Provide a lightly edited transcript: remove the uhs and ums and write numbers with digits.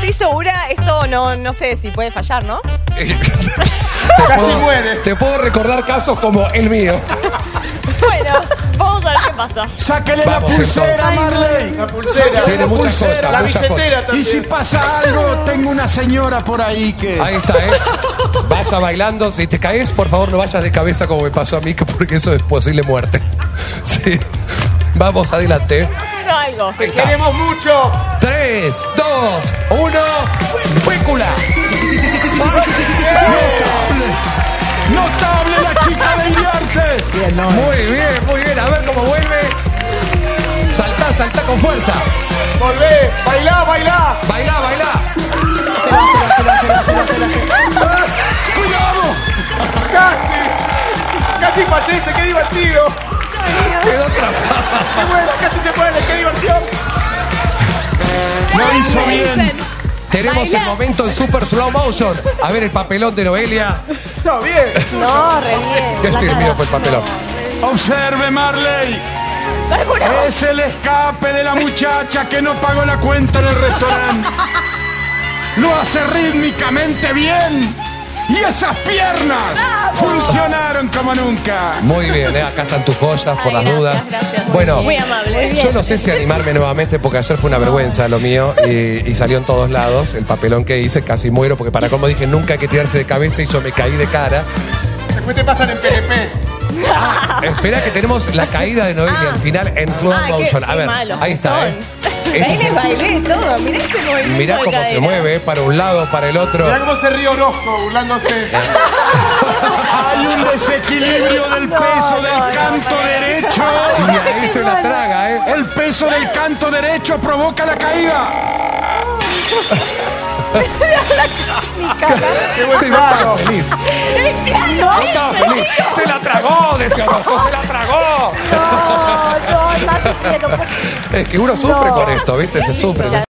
estoy segura, esto no sé si puede fallar, ¿no? Casi muere. Te puedo recordar casos como el mío. Bueno, vamos a ver qué pasa. Sáquele Vamos, la pulsera, entonces. Marley. La pulsera. Tiene muchas cosas. La muchas billetera Y también. si pasa algo, tengo una señora por ahí que... Ahí está, ¿eh? Vaya bailando. Si te caes, por favor, no vayas de cabeza como me pasó a mí, porque eso es posible muerte. Sí. Vamos, adelante. No, algo. Te queremos mucho. 3, 2, 1. ¡Fuécula! ¡Notable la chica de Iriarte! Muy bien. A ver cómo vuelve. Saltá con fuerza. Volvé. Bailá. Bailá. ¡Cuidado! Casi fallece. Qué divertido. Quedó atrapado. Qué bueno. Casi se muere. Qué diversión. Lo hizo bien. Tenemos el momento en super slow motion. A ver el papelón de Noelia. No, bien. No, re bien. Sí, el mío fue el papelón. Observe, Marley. Alguno. Es el escape de la muchacha que no pagó la cuenta en el restaurante. Lo hace rítmicamente bien. Y esas piernas funcionaron como nunca. Muy bien, acá están tus joyas por las Ay, dudas. gracias. Bueno, Muy amable. yo no sé si animarme nuevamente porque ayer fue una vergüenza lo mío y salió en todos lados el papelón que hice, casi muero porque para como dije nunca hay que tirarse de cabeza y yo me caí de cara. Después te pasan en PNP. Espera que tenemos la caída de Noelia al final en slow motion. A ver, ahí está, Ahí les bailé todo. Mirá ese movimiento. Mirá de cómo se cadera. mueve, para un lado, para el otro. Mirá cómo se ríe Orozco burlándose. Hay un desequilibrio del peso del canto derecho. Y ahí se la traga, ¿eh? El peso del canto derecho provoca la caída. Qué buen Sí, no trago. estaba feliz. No estaba feliz. Se la tragó, decía Orozco, se la tragó. No, está sufriendo. Es que uno sufre con esto, ¿viste? Se sufre.